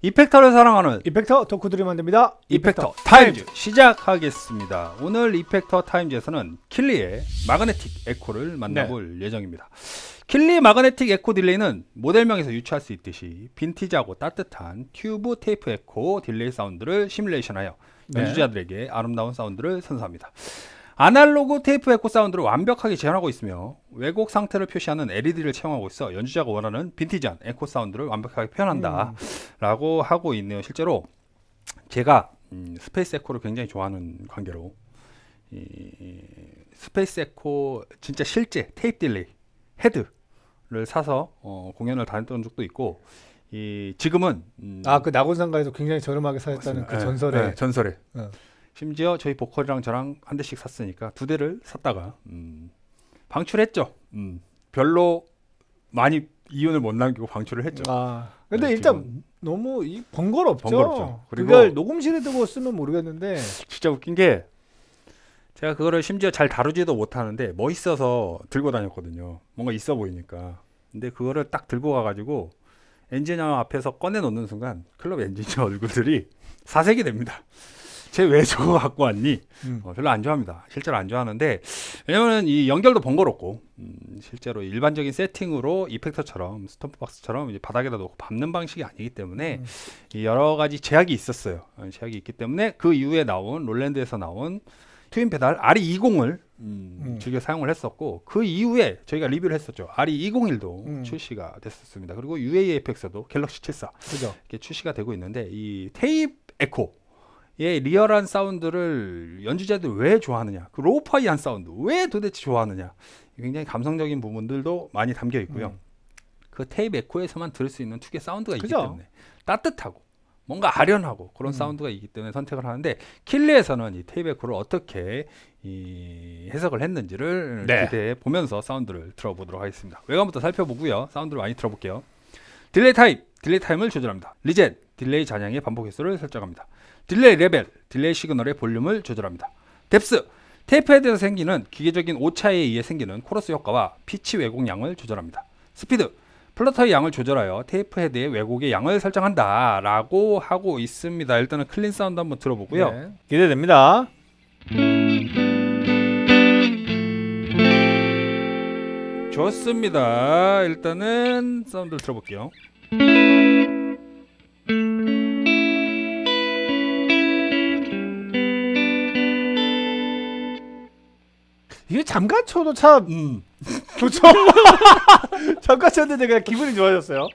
이펙터를 사랑하는 이펙터 덕후들이 만듭니다. 이펙터 타임즈 시작하겠습니다. 오늘 이펙터 타임즈에서는 킬리의 마그네틱 에코를 만나볼 예정입니다. 킬리 마그네틱 에코 딜레이는 모델명에서 유추할 수 있듯이 빈티지하고 따뜻한 튜브 테이프 에코 딜레이 사운드를 시뮬레이션하여 연주자들에게 아름다운 사운드를 선사합니다. 아날로그 테이프 에코 사운드를 완벽하게 재현하고 있으며 왜곡 상태를 표시하는 LED를 채용하고 있어 연주자가 원하는 빈티지한 에코 사운드를 완벽하게 표현한다 라고 하고 있네요. 실제로 제가 스페이스 에코를 굉장히 좋아하는 관계로 스페이스 에코 진짜 실제 테이프 딜레이 헤드를 사서 공연을 다녔던 적도 있고 지금은 그 낙원상가에서 굉장히 저렴하게 사였다는 그 전설의 전설에 심지어 저희 보컬이랑 저랑 한 대씩 샀으니까 두 대를 샀다가 방출했죠. 별로 많이 이윤을 못 남기고 방출을 했죠. 근데 일단 너무 번거롭죠. 그리고 그걸 녹음실에 두고 쓰면 모르겠는데 진짜 웃긴 게 제가 그거를 심지어 잘 다루지도 못하는데 멋있어서 들고 다녔거든요. 뭔가 있어 보이니까. 근데 그거를 딱 들고 가가지고 엔지니어 앞에서 꺼내 놓는 순간 클럽 엔지니어 얼굴들이 사색이 됩니다. 쟤 왜 저거 갖고 왔니? 별로 안 좋아합니다. 실제로 안 좋아하는데 왜냐면 이 연결도 번거롭고 실제로 일반적인 세팅으로 이펙터처럼 스톰프박스처럼 이제 바닥에다 놓고 밟는 방식이 아니기 때문에 여러 가지 제약이 있었어요. 제약이 있기 때문에 그 이후에 나온 롤랜드에서 나온 트윈 페달 RE20을 즐겨 사용을 했었고 그 이후에 저희가 리뷰를 했었죠. RE201도 출시가 됐었습니다. 그리고 UAFX도 갤럭시 74 이렇게 출시가 되고 있는데 이 테이프 에코 리얼한 사운드를 연주자들이 왜 좋아하느냐, 그 로우파이한 사운드 왜 도대체 좋아하느냐, 굉장히 감성적인 부분들도 많이 담겨 있고요. 그 테이프 에코에서만 들을 수 있는 특유의 사운드가 있기 때문에 따뜻하고 뭔가 아련하고 그런 사운드가 있기 때문에 선택을 하는데 킬리에서는 이 테이프 에코를 어떻게 해석을 했는지를 기대해 보면서 사운드를 들어보도록 하겠습니다. 외관부터 살펴보고요. 사운드를 많이 들어볼게요. 딜레이 타임을 조절합니다. 리젠, 딜레이 잔향의 반복 횟수를 설정합니다. 딜레이 레벨, 딜레이 시그널의 볼륨을 조절합니다. 뎁스, 테이프 헤드에서 생기는 기계적인 오차에 의해 생기는 코러스 효과와 피치 왜곡 양을 조절합니다. 스피드, 플러터의 양을 조절하여 테이프 헤드의 왜곡의 양을 설정한다 라고 하고 있습니다. 일단은 클린 사운드 한번 들어보고요. 기대됩니다. 좋습니다. 일단은 사운드를 들어볼게요. 이게 잠깐 쳐도 참 좋죠. 잠깐 쳤는데 그냥 기분이 좋아졌어요.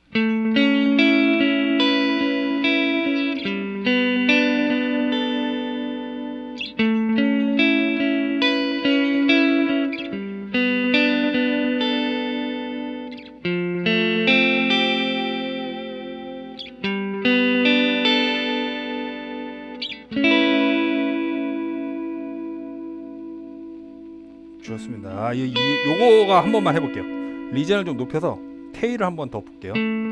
좋습니다. 요거가 한 번만 해볼게요. 리젠을 좀 높여서 테일을 한 번 더 볼게요.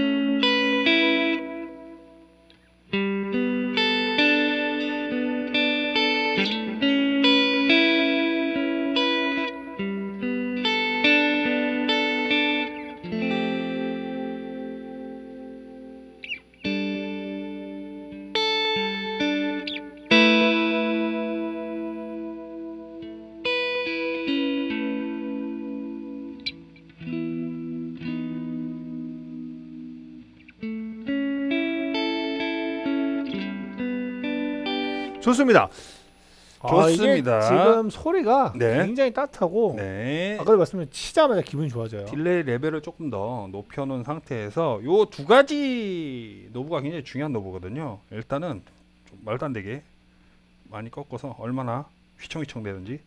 좋습니다. 좋습니다. 이게 지금 소리가 굉장히 따뜻하고 아까 말씀드린 치자마자 기분이 좋아져요. 딜레이 레벨을 조금 더 높여놓은 상태에서 요 두 가지 노브가 굉장히 중요한 노브거든요. 일단은 좀 말도 안 되게 많이 꺾어서 얼마나 휘청휘청 되는지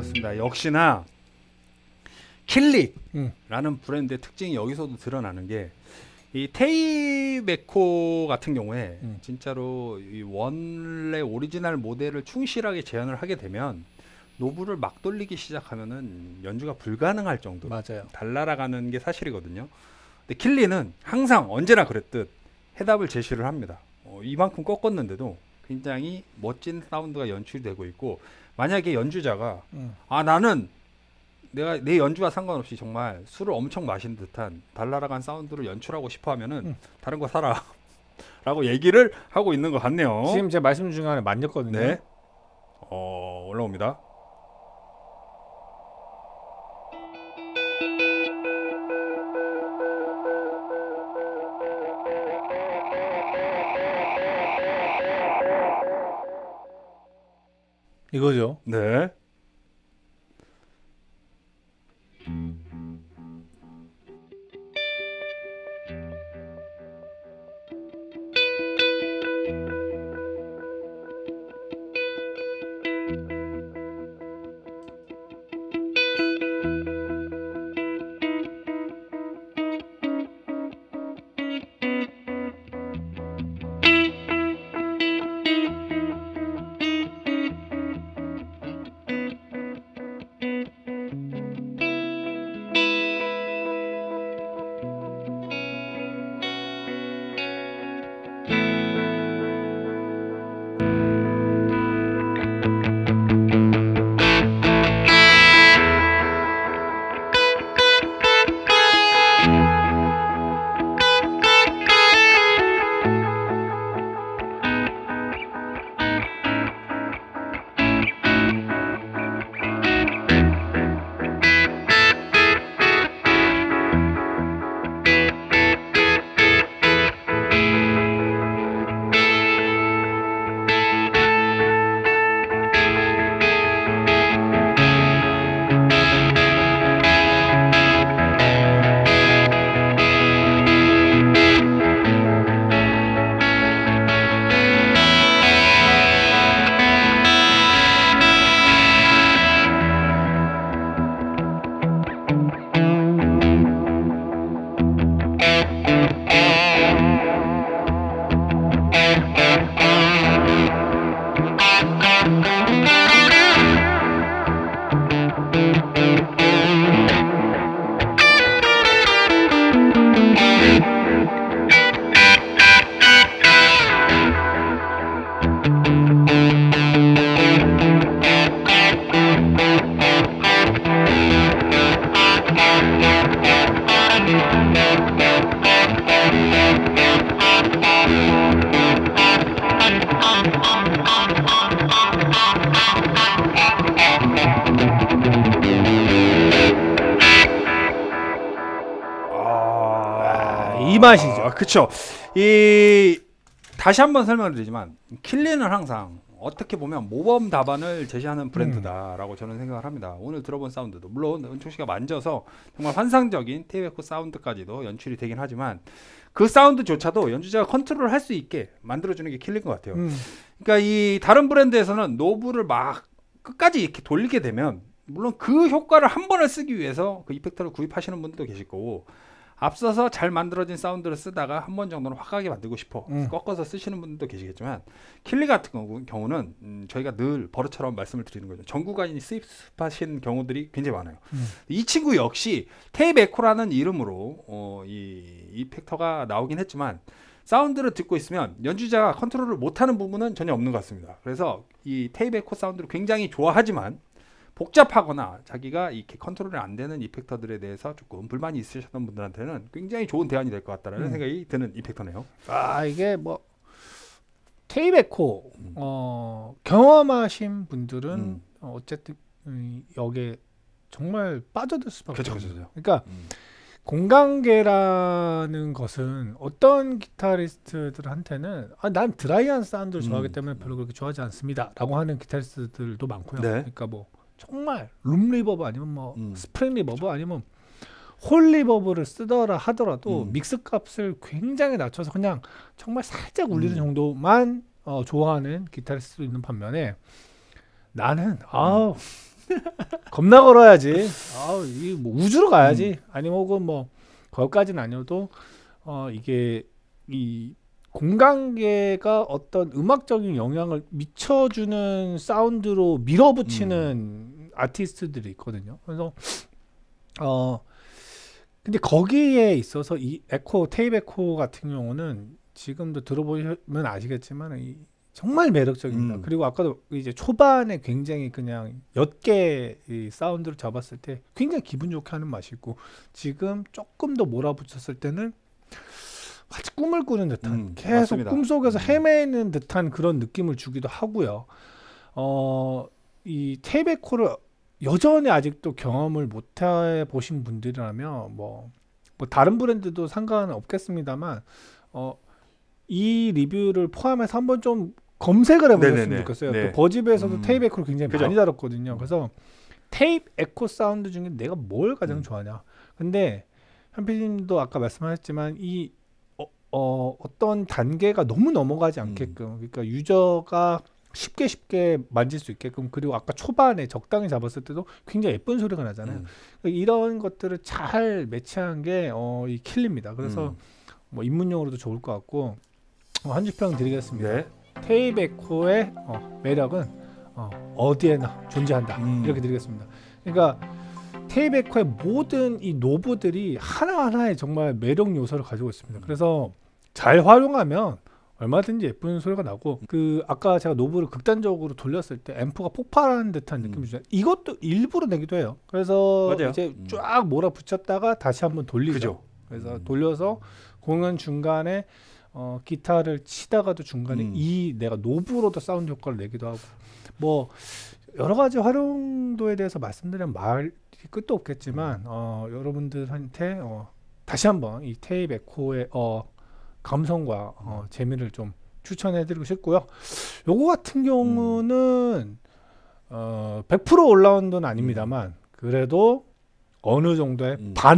그렇습니다. 역시나 킬릭라는 브랜드의 특징이 여기서도 드러나는 게 이 테이베코 같은 경우에 진짜로 이 원래 오리지널 모델을 충실하게 재현을 하게 되면 노브를 막 돌리기 시작하면은 연주가 불가능할 정도로 맞아요. 달날아가는 게 사실이거든요. 근데 킬리는 항상 언제나 그랬듯 해답을 제시를 합니다. 이만큼 꺾었는데도 굉장히 멋진 사운드가 연출되고 있고, 만약에 연주자가 나는 내 연주와 상관없이 정말 술을 엄청 마신 듯한 달달한 사운드를 연출하고 싶어 하면은 다른 거 사라 라고 얘기를 하고 있는 것 같네요. 지금 제 말씀 중간에 만졌거든요. 네. 올라옵니다. 이거죠. 네. 이 맛이죠. 그쵸. 다시 한번 설명드리지만 킬리는 항상 어떻게 보면 모범 답안을 제시하는 브랜드다라고 저는 생각을 합니다. 오늘 들어본 사운드도 물론 은총 씨가 만져서 정말 환상적인 테이베코 사운드까지도 연출이 되긴 하지만 그 사운드조차도 연주자가 컨트롤할 수 있게 만들어주는 게 킬리인 것 같아요. 그러니까 이 다른 브랜드에서는 노브를 막 끝까지 이렇게 돌리게 되면 물론 그 효과를 한 번을 쓰기 위해서 그 이펙터를 구입하시는 분도 계실 거고, 앞서서 잘 만들어진 사운드를 쓰다가 한 번 정도는 화각하게 만들고 싶어 꺾어서 쓰시는 분들도 계시겠지만, 킬리 같은 경우는 저희가 늘 버릇처럼 말씀을 드리는 거죠. 전구간이 수입하신 경우들이 굉장히 많아요. 이 친구 역시 테이베코라는 이름으로 이 이펙터가 나오긴 했지만 사운드를 듣고 있으면 연주자가 컨트롤을 못하는 부분은 전혀 없는 것 같습니다. 그래서 이 테이베코 사운드를 굉장히 좋아하지만 복잡하거나 자기가 이렇게 컨트롤이 안 되는 이펙터들에 대해서 조금 불만이 있으셨던 분들한테는 굉장히 좋은 대안이 될 것 같다는 생각이 드는 이펙터네요. 이게 뭐 테이베코 경험하신 분들은 어쨌든 여기에 정말 빠져들 수밖에 없어요. 그러니까 공간계라는 것은 어떤 기타리스트들한테는 난 드라이한 사운드를 좋아하기 때문에 별로 그렇게 좋아하지 않습니다 라고 하는 기타리스트들도 많고요. 네. 그러니까 뭐 정말 룸 리버브 아니면 뭐 스프링 리버브 아니면 홀 리버브를 쓰더라 하더라도 믹스 값을 굉장히 낮춰서 그냥 정말 살짝 울리는 정도만 좋아하는 기타리스트도 있는 반면에 나는 겁나 걸어야지. 이 뭐 우주로 가야지. 아니면 혹은 뭐 거기까지는 아니어도 이게 이 공간계가 어떤 음악적인 영향을 미쳐주는 사운드로 밀어붙이는 아티스트들이 있거든요. 그래서 근데 거기에 있어서 이 에코, 테이프 에코 같은 경우는 지금도 들어보시면 아시겠지만 정말 매력적입니다. 그리고 아까도 이제 초반에 굉장히 그냥 옅게 이 사운드를 잡았을 때 굉장히 기분 좋게 하는 맛이 있고, 지금 조금 더 몰아붙였을 때는 마치 꿈을 꾸는 듯한 계속 맞습니다. 꿈속에서 헤매는 듯한 그런 느낌을 주기도 하고요. 이 테이프 에코를 여전히 아직도 경험을 못 해보신 분들이라면 뭐 다른 브랜드도 상관은 없겠습니다만 이 리뷰를 포함해서 한번 좀 검색을 해보셨으면 좋겠어요. 또 버즈비에서도 테이프 에코를 굉장히 많이 다뤘거든요. 그래서 테이프 에코 사운드 중에 내가 뭘 가장 좋아하냐. 근데 현PD님도 아까 말씀하셨지만 이 어떤 단계가 너무 넘어가지 않게끔, 그러니까 유저가 쉽게 만질 수 있게끔, 그리고 아까 초반에 적당히 잡았을 때도 굉장히 예쁜 소리가 나잖아요. 이런 것들을 잘 매치한 게 이 킬리입니다. 그래서 뭐 입문용으로도 좋을 것 같고 한 줄 평 드리겠습니다. 테이프 에코의 매력은 어디에나 존재한다. 이렇게 드리겠습니다. 그러니까 테이프 에코의 모든 이 노브들이 하나하나의 정말 매력 요소를 가지고 있습니다. 그래서 잘 활용하면 얼마든지 예쁜 소리가 나고, 그 아까 제가 노브를 극단적으로 돌렸을 때 앰프가 폭발하는 듯한 느낌이 주잖아요. 이것도 일부러 내기도 해요. 그래서 이제 쫙 몰아붙였다가 다시 한번 돌리죠. 그래서 돌려서 공연 중간에 기타를 치다가도 중간에 이 내가 노브로도 사운드 효과를 내기도 하고, 뭐 여러 가지 활용도에 대해서 말씀드리면 말이 끝도 없겠지만 여러분들한테 다시 한번 이 테이프 에코의 감성과 재미를 좀 추천해드리고 싶고요. 요거 같은 경우는 100% 올라운드는 아닙니다만 그래도 어느 정도의 반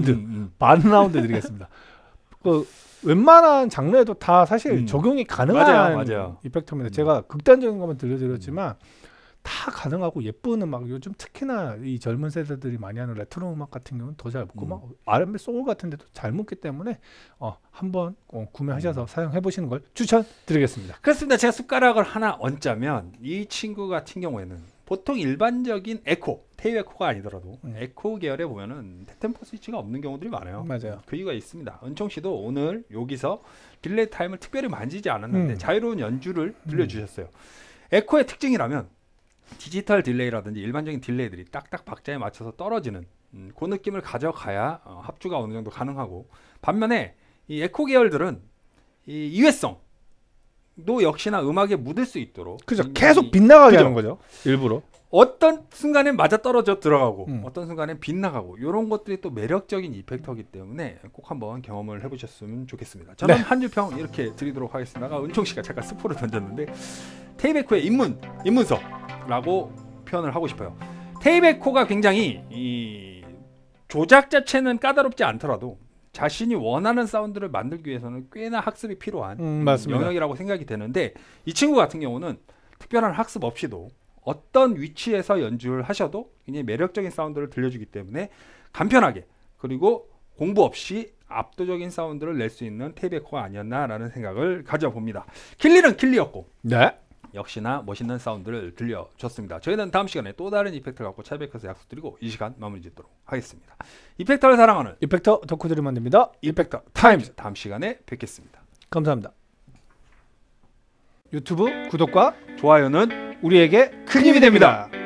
라운드 드리겠습니다. 그 웬만한 장르에도 다 사실 적용이 가능한 맞아요. 이펙터입니다. 제가 극단적인 것만 들려드렸지만 다 가능하고, 예쁜 음악, 요즘 특히나 이 젊은 세대들이 많이 하는 레트로 음악 같은 경우는 더 잘 먹고 막 R&B 소울 같은 데도 잘 먹기 때문에 한번 구매하셔서 사용해 보시는 걸 추천드리겠습니다. 그렇습니다. 제가 숟가락을 하나 얹자면 이 친구 같은 경우에는 보통 일반적인 에코, 테이프 에코가 아니더라도 에코 계열에 보면은 템포 스위치가 없는 경우들이 많아요. 맞아요. 그 이유가 있습니다. 은총 씨도 오늘 여기서 딜레이 타임을 특별히 만지지 않았는데 자유로운 연주를 들려주셨어요. 에코의 특징이라면 디지털 딜레이라든지 일반적인 딜레이들이 딱딱 박자에 맞춰서 떨어지는 그 느낌을 가져가야 합주가 어느 정도 가능하고, 반면에 이 에코 계열들은 이 이회성도 역시나 음악에 묻을 수 있도록 계속 빗나가게 하는 거죠. 일부러. 어떤 순간엔 맞아 떨어져 들어가고 어떤 순간엔 빗나가고, 이런 것들이 또 매력적인 이펙터이기 때문에 꼭 한번 경험을 해보셨으면 좋겠습니다. 저는 한 줄 평 이렇게 드리도록 하겠습니다. 아까 은총 씨가 잠깐 스포를 던졌는데 테이프 에코의 입문서라고 표현을 하고 싶어요. 테이프 에코가 굉장히 이 조작 자체는 까다롭지 않더라도 자신이 원하는 사운드를 만들기 위해서는 꽤나 학습이 필요한 영역이라고 생각이 되는데, 이 친구 같은 경우는 특별한 학습 없이도 어떤 위치에서 연주를 하셔도 굉장히 매력적인 사운드를 들려주기 때문에 간편하게, 그리고 공부 없이 압도적인 사운드를 낼 수 있는 테이프 에코가 아니었나라는 생각을 가져봅니다. 킬리는 킬리였고 역시나 멋있는 사운드를 들려줬습니다. 저희는 다음 시간에 또 다른 이펙터를 갖고 찾아뵙어서 약속드리고 이 시간 마무리 짓도록 하겠습니다. 이펙터를 사랑하는 이펙터 덕후들이 만듭니다. 이펙터 타임즈. 다음 시간에 뵙겠습니다. 감사합니다. 유튜브 구독과 좋아요는 우리에게 큰 힘이 됩니다.